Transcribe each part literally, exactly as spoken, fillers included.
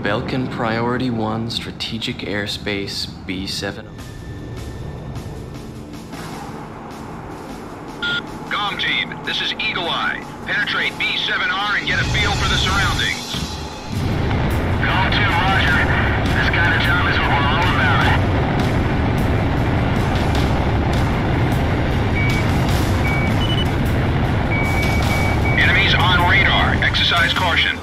Belkin Priority one, Strategic Airspace, B seven. Com team, this is Eagle Eye. Penetrate B seven R and get a feel for the surroundings. Com two, roger. This kind of job is what we're all about. Enemies on radar. Exercise caution.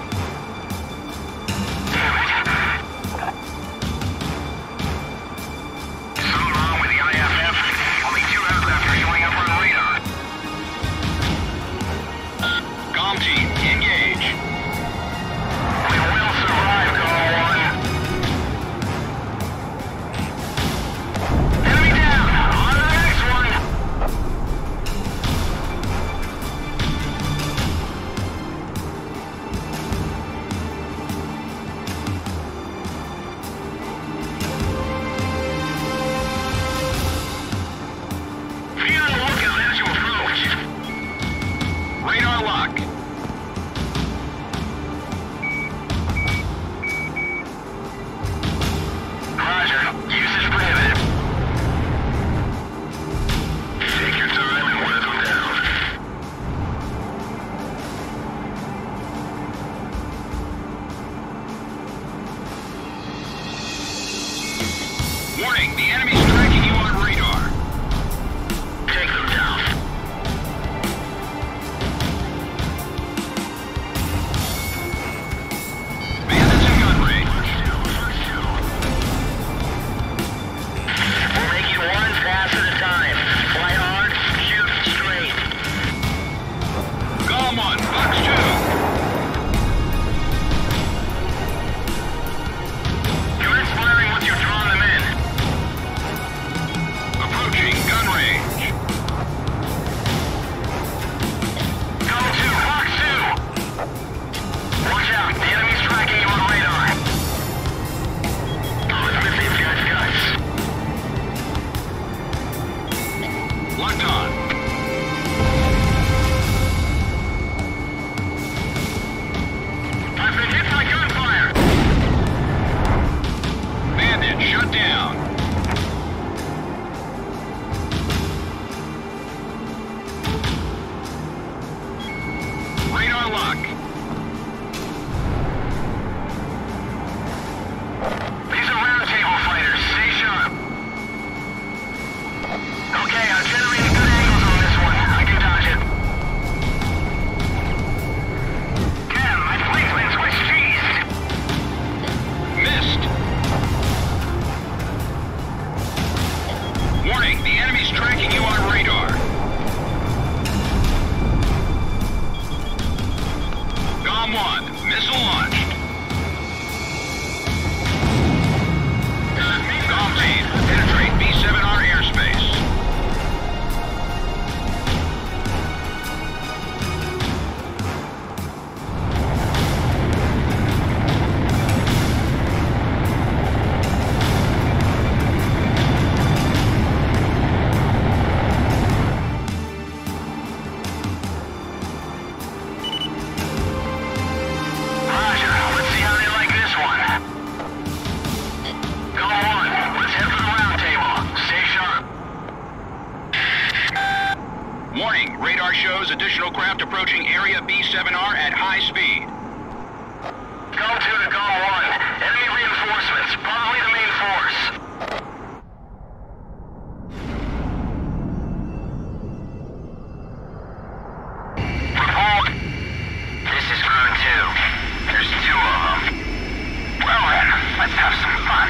Warning, the enemy's tracking you on radar. Take them down. Bandits in gun range. We'll make you one pass at a time. Fly hard, shoot straight. Golem one, Fox two. Commence firing once you've drawn them in. Approaching gun range. Come to Fox two. Watch out, the enemy's tracking you on radar. Oh, it's with these guys' guts. Locked on. I've been hit by gunfire. Bandit shut down. Radar lock. These are round table fighters. Stay sharp. Okay, I'm generating good angles on this one. I can dodge it. Cam, my plane's been Swiss cheese. Missed. Warning, the enemy's tracking you on radar. Com one, missile launched. Com team, penetrate B seven R airspace. Roger, let's see how they like this one. Go on, let's head for the round table. Stay sharp. Warning, radar shows additional craft approaching area B seven R at high speed. Go two to go one. Enemy reinforcements, probably the main force. Report. This is round two. There's two of them. Well then, let's have some fun.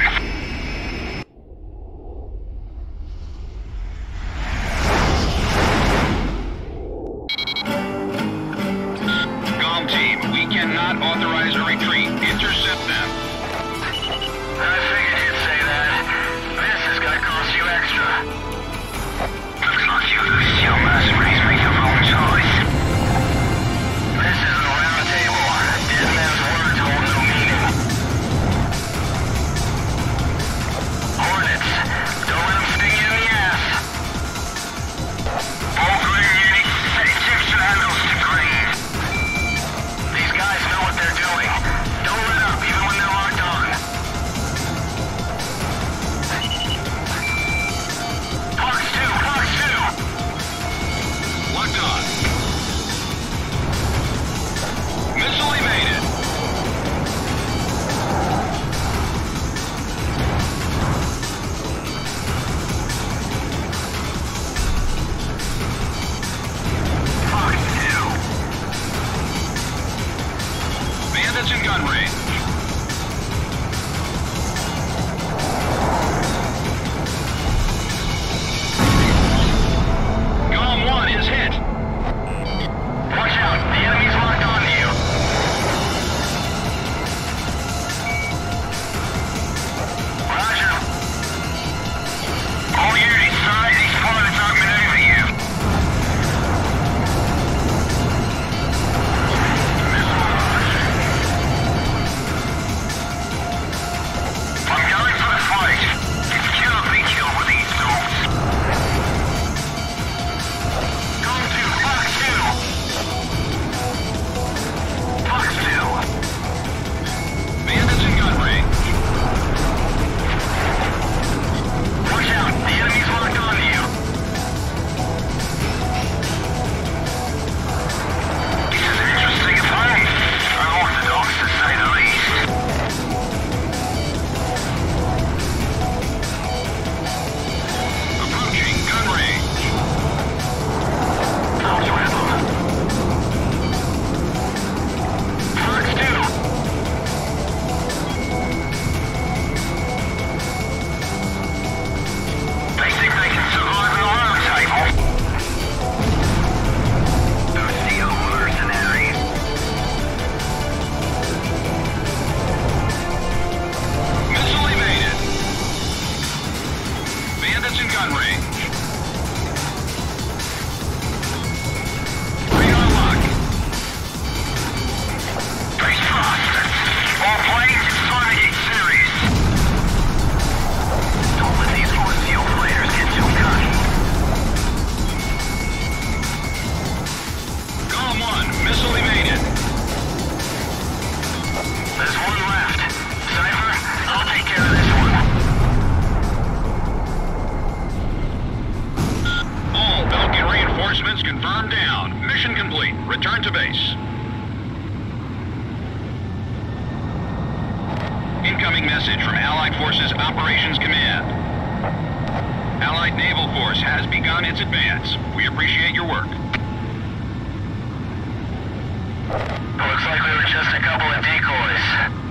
Com team, we cannot authorize a retreat. Intercept them. I figured you'd say that. This is gonna cost you extra. Looks like you Lucio mercenaries make your own choice. This is the round table. Dead man's words hold no meaning. Hornets, don't let them sting you in the ass. All green unit, set ejection handles to green. These guys know what they're doing. Don't in gun range. Golem one is hit. Watch out, the enemy's locked onto you. Roger. All units, side, these pilots outmaneuver you. I'm going for the fight. It's kill or be killed with these dogs. Go to Fox two. Fox two. Bandits in gun range. Watch out, the enemy's locked onto you. This is an interesting fight. Unorthodox, to say the least. Approaching gun range. Fox with them. Fox two. They think they can survive an alarm table. Those steel mercenaries. Missile evaded. Bandits in gun range. Radar lock. Face bastards. All planes, it's time to get serious. Don't let these force field players get too cocky. Golem one, missile evaded. There's one left. Cypher, I'll take care of this one. All Belgian reinforcements confirmed down. Mission complete. Return to base. Incoming message from Allied Forces Operations Command. Allied Naval Force has begun its advance. We appreciate your work. Looks like we were just a couple of decoys.